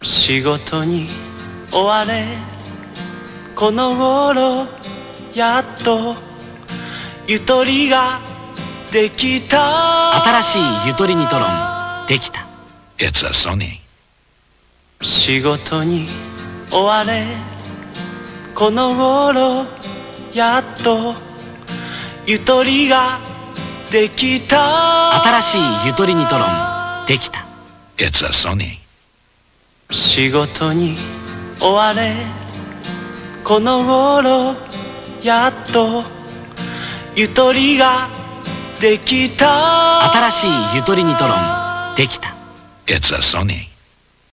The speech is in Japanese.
仕事に追われこの頃やっとゆとりができた。 新しいゆとりニトロンできた。 It's a Sony。 仕事に追われこの頃やっとゆとりができた。 新しいゆとりニトロンできた。 It's a Sony。 仕事に追われこの頃やっとゆとりができた。 新しいゆとりニトロンできた。 It's a Sony。